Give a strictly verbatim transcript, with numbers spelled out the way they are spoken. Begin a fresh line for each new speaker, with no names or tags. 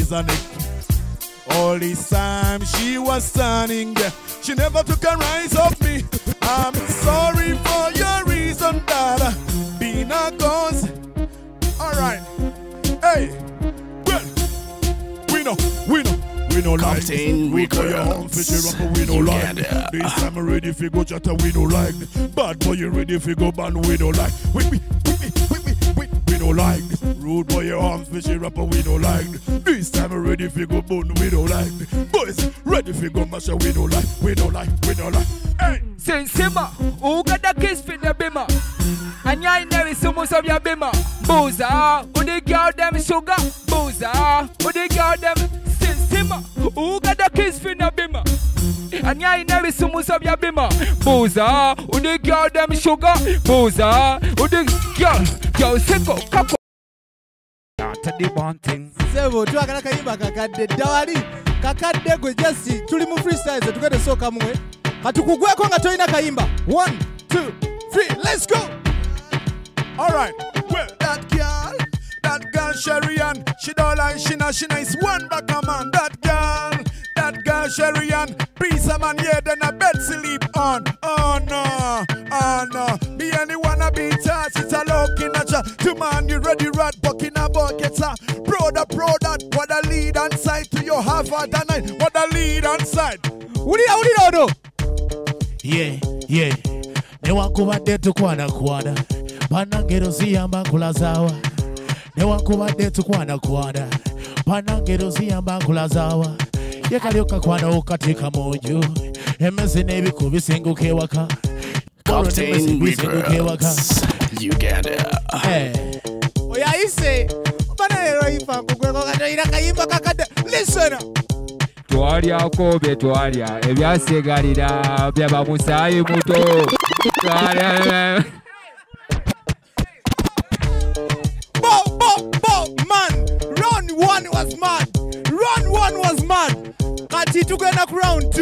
reason it. All this time she was standing there. She never took a rise of me. I'm sorry for your reason that being a cause. Alright. Hey. Well, we know, we know. We don't like this. We call your home fishy rapper, we don't like this. This time I'm ready for go chatter, we don't like this. Bad boy, you ready for go band, we don't like. We, we, we, we, we, we, we don't like this. Rude boy, your arms fishy rapper, we don't like this. This time I'm ready for go bun, we don't like this. Boys, ready for go masher, we don't like, we don't like, we don't like. Hey!
Say Simba, who got the kiss for the bimmer? And you never so much of your bimmer. Booza, who they girl them sugar? Booza, who they girl them Simba, who got the kiss for the bimmer? And you never so much of your bimmer. Booza, who they girl them sugar? Booza, who they girl, girl sicko, kako. That's the one thing.
Sebo, tu akana kayimba kakade dawali. Kakade gwe jasi, tuli mu freestyle ze tukade soka mwe. Hatukugweko nga toina kayimba. One, two, three, let's go.
Alright, well, that girl, that girl Sherry-Ann, she don't like she not, she nice one back a man. That girl, that girl Sherry-Ann, piece of man, yeah, then a bed sleep on. Oh no, oh no, me and the wanna be touched, it's a look in a chat. Two man, you ready, rat, bucking a bucket, sir. Pro that, pro that, what a lead on side to your half of the night, what a lead on side.
What do you, what do you do?
Yeah, yeah. Ne wakubadde tukwana kwana. Banangero ziyamba kulazawa. Ne wakubadde tukwana kwana. Banangero ziyamba kulazawa. Yekalyoka kwana okatika mojo. Emeze nebiku bisenguka ewaka.
Captain Records, Uganda.
Hey.
Oyaise. Banero ifa kugweko katoira kayimba kakade. Listen.
Twalia kobe twalia ebyasegalira byaba musayi muto twalia
bo bo bo man round one was mad round one was mad kati tugenda ku round two.